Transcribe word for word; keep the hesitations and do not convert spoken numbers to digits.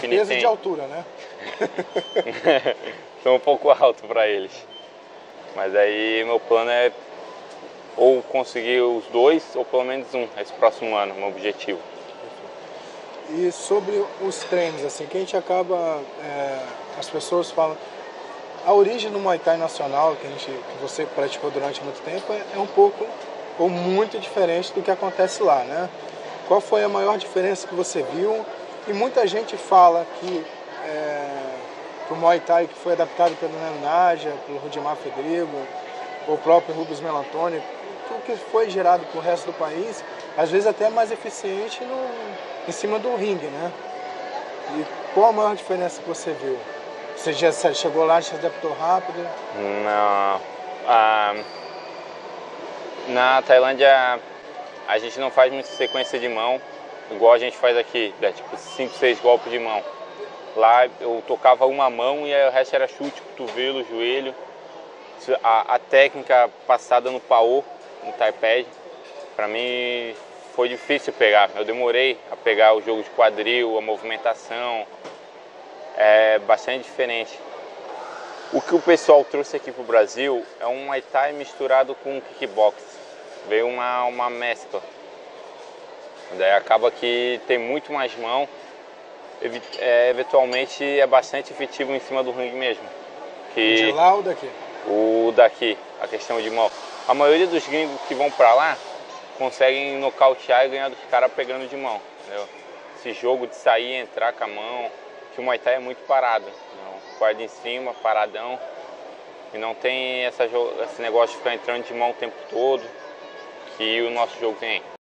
definitivamente. Peso de altura, né? Sou um pouco alto para eles. Mas aí meu plano é ou conseguir os dois, ou pelo menos um, esse próximo ano, meu objetivo. E sobre os treinos, assim, que a gente acaba, é, as pessoas falam, a origem do Muay Thai nacional, que, a gente, que você praticou durante muito tempo, é, é um pouco ou muito diferente do que acontece lá, né? Qual foi a maior diferença que você viu? E muita gente fala que, é, que o Muay Thai que foi adaptado pelo Neno Naja, pelo Rudimar Fedrigo, ou o próprio Rubens Melantoni, o que foi gerado para o resto do país, às vezes até é mais eficiente no, em cima do ringue, né? E qual a maior diferença que você viu? Você já chegou lá, se adaptou rápido? Não. Ah, na Tailândia a gente não faz muita sequência de mão, igual a gente faz aqui, né? Tipo cinco, seis golpes de mão. Lá eu tocava uma mão e o resto era chute, cotovelo, joelho. A, a técnica passada no paô, no Thai-Pad, para mim foi difícil pegar. Eu demorei a pegar o jogo de quadril, a movimentação, é bastante diferente. O que o pessoal trouxe aqui para o Brasil é um Muay Thai misturado com kickbox. Veio uma, uma mescla. Daí acaba que tem muito mais mão. É, eventualmente é bastante efetivo em cima do ringue mesmo. Que de lá ou daqui? O daqui, a questão de mão. A maioria dos gringos que vão para lá conseguem nocautear e ganhar dos caras pegando de mão. Entendeu? Esse jogo de sair e entrar com a mão, que o Muay Thai é muito parado. Guarda em cima, paradão. E não tem essa, esse negócio de ficar entrando de mão o tempo todo que o nosso jogo tem.